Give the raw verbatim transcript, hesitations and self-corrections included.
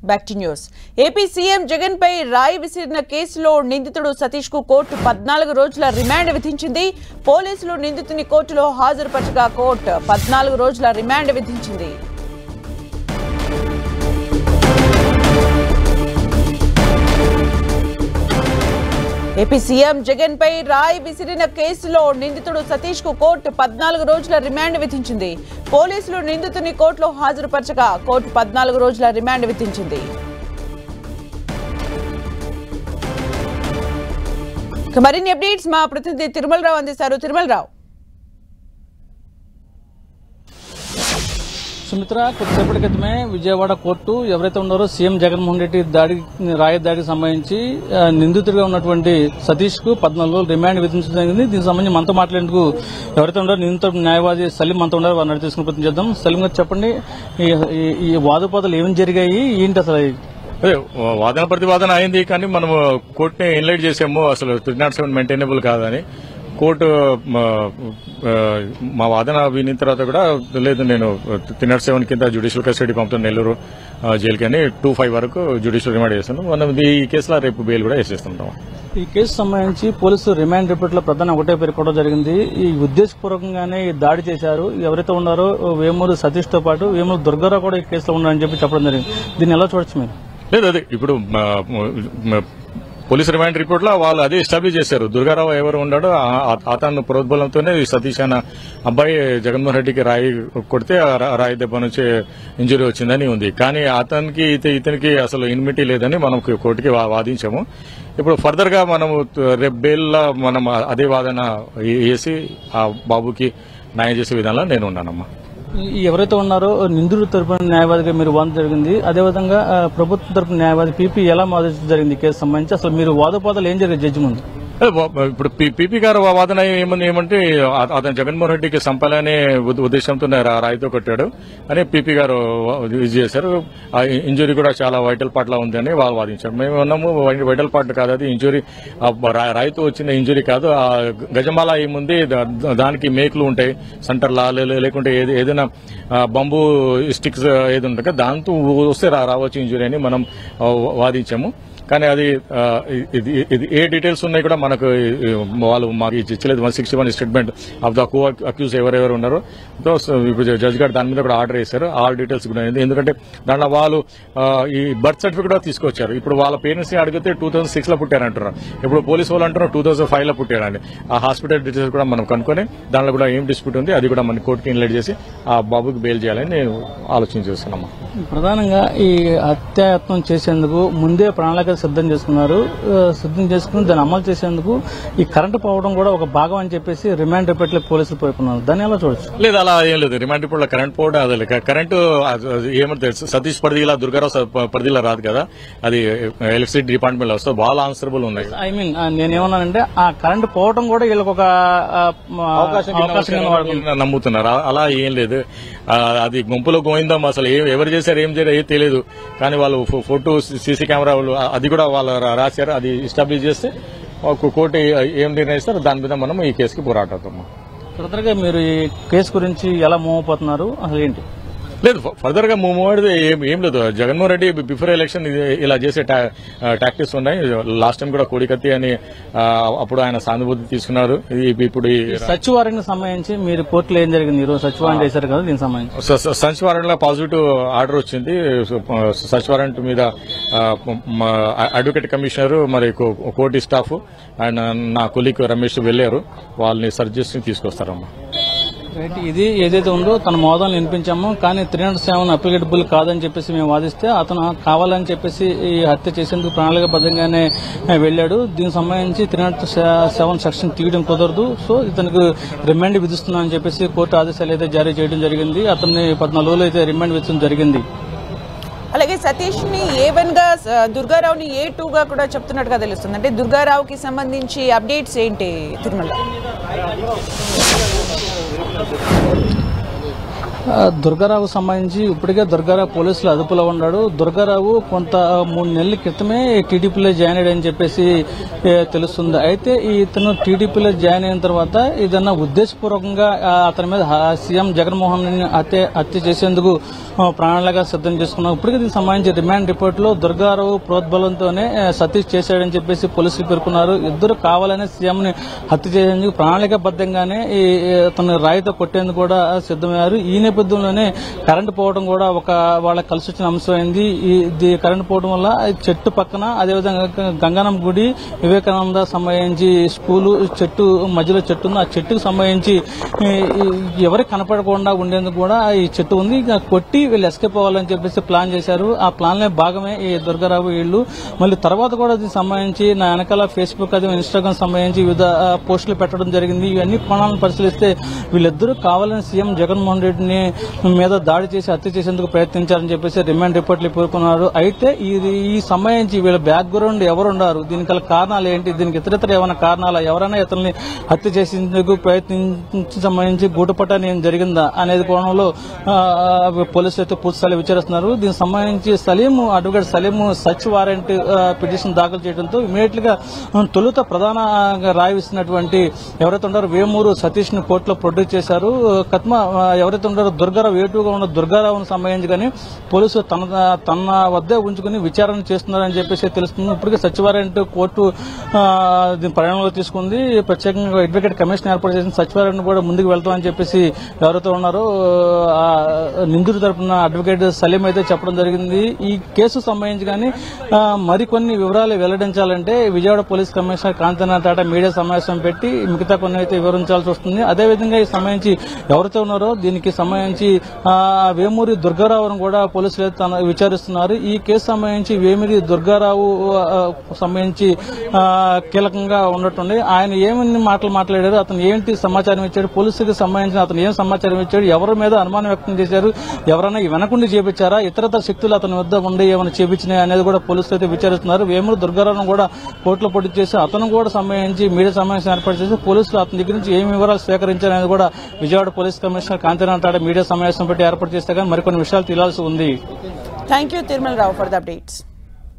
Back to news. AP CM Jagan పై రాయి విసిరిన కేసులో నిందితుడు సతీష్ కు కోర్టు పద్నాలుగు రోజుల రిమాండ్ విధించింది. పోలీసులు నిందితుని కోర్టులో హాజరుపరచగా కోర్టు పద్నాలుగు రోజుల రిమాండ్ విధించింది. ఏపీ సీఎం జగన్ పై రాయి విసిరిన కేసులో నిందితుడు సతీష్ కు కోర్టు పద్నాలుగు రోజుల రిమాండ్ విధించింది. పోలీసులు నిందితుని కోర్టులో హాజరుపరచగా కోర్టు పద్నాలుగు రోజుల రిమాండ్ విధించింది. మరిన్ని అప్డేట్స్ మా ప్రతినిధి తిరుమలరావు అందిస్తారు. తిరుమలరావు. సుమిత్ర, కొద్దిసేపటి క్రితమే విజయవాడ కోర్టు ఎవరైతే ఉన్నారో సీఎం జగన్మోహన్ రెడ్డి దాడి రాయ దాడికి సంబంధించి నిందితుడిగా ఉన్నటువంటి సతీష్ కు పద్నాలుగు రోజులు రిమాండ్ విధించడం జరిగింది. దీనికి సంబంధించి మనతో మాట్లాడేందుకు ఎవరైతే ఉన్నారో నిందితుడు న్యాయవాది సలీం మనతో ఉన్నారు. వారిని తీసుకుని ప్రయత్నం చేద్దాం. సలీం గారు చెప్పండి, ఈ వాదోపాదాలు ఏమేమి జరిగాయి, ఏంటి అసలు? అదే వాదన ప్రతివాదన అయింది, కానీ మనం కోర్టుని ఎన్లైట్ చేసాము అసలు త్రీ నాట్ సెవెన్ మెయింటైనబుల్ కాదని. కోర్టు మా వాదన విని తర్వాత కూడా లేదు, నేను త్రీ నాట్ సెవెన్ కింద జ్యుడిషియల్ కస్టడీ పంపుతాను నెల్లూరు జైలుకి అని టూ ఫైవ్ వరకు జ్యుడిషియల్ రిమాండ్ చేస్తాను. మనం ఈ కేసులో రేపు బెయిల్ కూడా వేసేస్తుంటాం. ఈ కేసు సంబంధించి పోలీసులు రిమాండ్ రిపోర్ట్ లో ప్రధాన ఒకటే పేర్కొనడం జరిగింది. ఈ ఉద్దేశపూర్వకంగానే ఈ దాడి చేశారు, ఎవరైతే ఉన్నారో వేమూరు సతీష్ తో పాటు వేమూరు దుర్గారావు కూడా ఈ కేసులో ఉన్నారని చెప్పి చెప్పడం జరిగింది. దీన్ని ఎలా చూడొచ్చు మీరు? లేదు, అదే ఇప్పుడు పోలీస్ రిమాండ్ రిపోర్ట్ లో వాళ్ళు అదే ఎస్టాబ్లిష్ చేశారు. దుర్గారావు ఎవరు ఉన్నాడో అతను ప్రోద్బలంతోనే సతీష్ అన్న అబ్బాయి జగన్మోహన్ రెడ్డికి రాయి కొడితే రాయి దెబ్బ నుంచి ఇంజురీ వచ్చిందని ఉంది. కానీ అతనికి ఇతనికి అసలు ఇన్మిటీ లేదని మనం కోర్టుకి వాదించాము. ఇప్పుడు ఫర్దర్ గా మనము రేపు బెయిల్ మనం అదే వాదన వేసి ఆ బాబుకి న్యాయం చేసే విధానంలో నేను ఉన్నానమ్మా. ఎవరైతే ఉన్నారో నిందితుడి తరపున న్యాయవాదిగా మీరు వాదన జరిగింది, అదేవిధంగా ప్రభుత్వం తరపున న్యాయవాది పీపీ ఎలా వాదించడం జరిగింది కేసు సంబంధించి? అసలు మీరు వాదోపాదాలు ఏం జరిగింది జడ్జి ముందు? ఇప్పుడు పీపీ గారు వాదన ఏమంది ఏమంటే అతను జగన్మోహన్ రెడ్డికి సంపాలనే ఉద్దేశంతో రాయితో కొట్టాడు అని పీపీ గారు ఇది చేశారు. ఆ ఇంజురీ కూడా చాలా వైటల్ పార్ట్ లా ఉంది అని వాళ్ళు వాదించారు. మేము ఉన్నాము వైటల్ పార్ట్ కాదు, అది ఇంజురీ రాయితో వచ్చిన ఇంజురీ కాదు. ఆ గజమాల ఏముంది, దానికి మేకులు ఉంటాయి సెంటర్లా, లేకుంటే ఏదైనా బంబు స్టిక్స్ ఏది ఉంటుంది దాంతో వస్తే రావచ్చు ఇంజురీ అని మనం వాదించాము. కానీ అది ఇది ఏ డీటెయిల్స్ ఉన్నాయి కూడా మనకు వాళ్ళు మాకు ఇచ్చలేదు. One sixty one statement of the co accused ఎవరెవరు ఉన్నారో ఇప్పుడు జడ్జ్ గారు దాని మీద కూడా ఆర్డర్ చేశారు. ఆల్ డీటెయిల్స్ కూడా అయింది. ఎందుకంటే దాంట్లో వాళ్ళు ఈ బర్త్ సర్టిఫికేట్ కూడా తీసుకొచ్చారు. ఇప్పుడు వాళ్ళ పేరెంట్స్ ని అడిగితే టూ థౌసండ్ సిక్స్ లో పుట్టారంటున్నారు, ఇప్పుడు పోలీసు వాళ్ళు అంటున్నారు టూ థౌసండ్ ఫైవ్ లో పుట్టారని. ఆ హాస్పిటల్ డీటెయిల్స్ కూడా మనం కనుక్కొని దాంట్లో కూడా ఏం డిస్ప్యూట్ ఉంది అది కూడా మన కోర్టుకి ఇన్లైట్ చేసి ఆ బాబుకి బెయిల్ చేయాలని నేను ఆలోచన చేస్తున్నాము. ప్రధానంగా ఈ హత్యాయత్నం చేసేందుకు ముందే ప్రణాళిక సిద్ధం చేసుకున్నారు. సిద్ధం చేసుకుని దాన్ని అమలు చేసేందుకు ఈ కరెంటు పోవడం కూడా ఒక భాగం అని చెప్పేసి రిమాండ్ రిపోర్ట్ లో పోలీసులు పేర్కొన్నారు. దాన్ని ఎలా చూడొచ్చు? లేదు, అలా ఏం లేదు. రిమాండ్ రిపోర్ట్ లో కరెంట్ పోవడం అదే కరెంటు ఏమంటే సతీష్ పరిధిలా దుర్గారావు పరిధిలో రాదు కదా, అది ఎలక్ట్రిసిటీ డిపార్ట్మెంట్ లో వస్తే వాళ్ళు ఆన్సరబుల్ ఉన్నాయి. ఐ మీన్ నేనేమన్నానంటే ఆ కరెంటు పోవడం కూడా వీళ్ళకి ఒక అవకాశం నమ్ముతున్నారు. అలా ఏం లేదు, అది గుంపులో గోయిందాం అసలు ఎవరు చేశారు ఏం చేయారు ఏం తెలియదు. కానీ వాళ్ళు ఫోటో సీసీ కెమెరా అది కూడా వాళ్ళు రాశారు. అది ఎస్టాబ్లిష్ చేస్తే కోర్టు ఏం నిర్ణయిస్తారు దాని మీద మనం ఈ కేసుకి పోరాడుతాము. ఫర్దర్ గా మీరు ఈ కేసు గురించి ఎలా మూవ్ అయిపోతున్నారు, అసలు ఏంటి? లేదు, ఫర్దర్ గా మూవ్ అయ్యేది ఏం లేదు. జగన్మోహన్ రెడ్డి బిఫోర్ ఎలక్షన్ ఇలా చేసే టాక్టిక్స్ ఉన్నాయి. లాస్ట్ టైం కూడా కోడికత్తి అని అప్పుడు ఆయన సానుభూతి తీసుకున్నారు. ఇప్పుడు సచివాలయానికి సంబంధించి మీరు కోర్టులో ఏం జరిగింది? ఈ రోజు సచివాలయం చేశారు కదా, దీనికి సంబంధించి సచివాలయంలో పాజిటివ్ ఆర్డర్ వచ్చింది. సచివాలయం మీద అడ్వకేట్ కమిషనర్ మరి కోర్టు స్టాఫ్ ఆయన నా కొలీగ్ రమేష్ వెళ్లారు, వాళ్ళని సర్చ్ చేసి తీసుకొస్తారమ్మా. రైట్, ఇది ఏదైతే ఉందో తన మోదాలను వినిపించాము, కానీ త్రీ నాట్ సెవెన్ అప్లికేటబుల్ కాదని చెప్పేసి మేము వాదిస్తే అతను కావాలని చెప్పేసి ఈ హత్య చేసేందుకు ప్రణాళికబద్ధంగానే వెళ్లాడు. దీనికి సంబంధించి త్రీ నాట్ సెవెన్ సెక్షన్ తీయడం కుదరదు, సో ఇతనికి రిమాండ్ విధిస్తున్నామని చెప్పేసి కోర్టు ఆదేశాలు అయితే జారీ చేయడం జరిగింది. అతన్ని పద్నాలుగు రోజులు అయితే రిమాండ్ విధించడం జరిగింది. అలాగే సతీష్ ని ఏ వన్ గా, దుర్గారావుని ఏ టూ గా కూడా చెప్తున్నట్టుగా తెలుస్తుంది. అంటే దుర్గారావుకి సంబంధించి అప్డేట్స్ ఏంటి తిరుమల? దుర్గారావు సంబంధించి ఇప్పటికే దుర్గారావు పోలీసులు అదుపులో ఉన్నాడు. దుర్గారావు కొంత మూడు నెలల క్రితమే టీడీపీలో జాయిన్ అయ్యాడని చెప్పేసి తెలుస్తుంది. అయితే ఇతను టీడీపీలో జాయిన్ అయిన తర్వాత ఏదన్నా ఉద్దేశపూర్వకంగా అతని మీద సీఎం జగన్మోహన్ రెడ్డిని హత్య హత్య చేసేందుకు ప్రణాళికగా సిద్ధం చేసుకున్నాం. ఇప్పటికే దీనికి సంబంధించి రిమాండ్ రిపోర్ట్ లో దుర్గారావు ప్రోద్బలంతోనే సతీష్ చేశాడని చెప్పేసి పోలీసులు పేర్కొన్నారు. ఇద్దరు కావాలనే సీఎం ని హత్య చేసేందుకు ప్రణాళికబద్దంగానే తన రాయితో కొట్టేందుకు కూడా సిద్దమయ్యారు. ఈ నేపథ్యంలోనే కరెంటు పోవడం కూడా ఒక వాళ్ళకి కలిసి వచ్చిన అంశం అయింది. ఈ కరెంటు పోవడం వల్ల చెట్టు పక్కన అదేవిధంగా గంగానం గుడి వివేకానంద సంబంధించి స్కూలు చెట్టు మధ్యలో చెట్టు ఉంది. ఆ చెట్టుకు సంబంధించి ఎవరికి కనపడకుండా ఉండేందుకు కూడా ఈ చెట్టు ఉంది. కొట్టి వీళ్ళు ఎస్కేప్ అవ్వాలని చెప్పేసి ప్లాన్ చేశారు. ఆ ప్లాన్ లో భాగమే ఈ దుర్గారావు వీళ్ళు. మళ్ళీ తర్వాత కూడా దీనికి సంబంధించి నా వెనకాల ఫేస్బుక్ అదే ఇన్స్టాగ్రామ్ సంబంధించి వివిధ పోస్టులు పెట్టడం జరిగింది. ఇవన్నీ కోణాలను పరిశీలిస్తే వీళ్ళిద్దరూ కావాలని సీఎం జగన్మోహన్ రెడ్డిని మీద దాడి చేసి హత్య చేసేందుకు ప్రయత్నించారని చెప్పేసి రిమాండ్ రిపోర్ట్లు పేర్కొన్నారు. అయితే ఇది ఈ సంబంధించి వీళ్ళ బ్యాక్గ్రౌండ్ ఎవరున్నారు, దీనికి గల కారణాలు ఏంటి, దీనికి ఇతరితర ఏమైనా కారణాలు, ఎవరైనా ఇతరుల్ని హత్య చేసేందుకు ప్రయత్నించి సంబంధించి గూటపట్టాన్ని ఏం జరిగిందా అనేది కోణంలో పోలీసులు అయితే పూర్తిస్థాయి విచారిస్తున్నారు. దీనికి సంబంధించి Saleem advocate Saleem search warrant petition దాఖలు చేయడంతో ఇమీడియట్ గా తొలుత ప్రధాన రాయిస్తున్నటువంటి ఎవరైతే ఉన్నారో వేమూరు సతీష్ ని కోర్టులో ప్రొడ్యూస్ చేశారు. కత్మ ఎవరైతే ఉన్నారో దుర్గారావు ఏటుగా ఉన్న దుర్గారావును సంబంధించి కానీ పోలీసులు తన తన వద్దే ఉంచుకుని విచారణ చేస్తున్నారని చెప్పేసి తెలుస్తుంది. ఇప్పటికే సర్చ్ వారెంట్ కోర్టు దీని పరిగణనలో తీసుకుంది. ప్రత్యేకంగా అడ్వకేట్ కమిషన్ ఏర్పాటు చేసిన సర్చ్ వారెంట్ కూడా ముందుకు వెళ్తామని చెప్పేసి ఎవరైతే ఉన్నారో నిందితుడి తరపున అడ్వకేట్ సలీం అయితే చెప్పడం జరిగింది. ఈ కేసు సంబంధించి కానీ మరికొన్ని వివరాలు వెల్లడించాలంటే Vijayawada police commissioner Kanthinath Tata media సమావేశం పెట్టి మిగతా కొన్ని అయితే వివరించాల్సి వస్తుంది. అదేవిధంగా ఈ సంబంధించి ఎవరైతే ఉన్నారో దీనికి సంబంధించి వేమూరి దుర్గారావును కూడా పోలీసులు అయితే విచారిస్తున్నారు. ఈ కేసు సంబంధించి వేమూరి దుర్గారావు సంబంధించి కీలకంగా ఉన్నట్టుంది. ఆయన ఏమని మాటలు మాట్లాడారు, అతను ఏంటి సమాచారం ఇచ్చాడు, పోలీసులకు సంబంధించిన అతను ఏం సమాచారం ఇచ్చాడు, ఎవరి మీద అనుమానం వ్యక్తం చేశారు, ఎవరైనా వెనకుండి చేపించారా, ఇతరత శక్తులు అతని వద్ద ఉండి ఏమైనా చేపించినాయి అనేది కూడా పోలీసులు అయితే విచారిస్తున్నారు. వేమూరి దుర్గారావును కూడా కోర్టులో పొడి చేసి అతను కూడా సంబంధించి మీడియా సమావేశం ఏర్పాటు చేసి పోలీసులు అతని దగ్గర నుంచి ఏమి వివరాలు స్వీకరించారనేది కూడా Vijayawada police commissioner Kanthinath Tata media సమావేశం పెట్టి ఏర్పాటు చేస్తే కానీ మరికొన్ని విషయాలు తెలియాల్సి ఉంది. Thank you Tirumala Rao for the updates.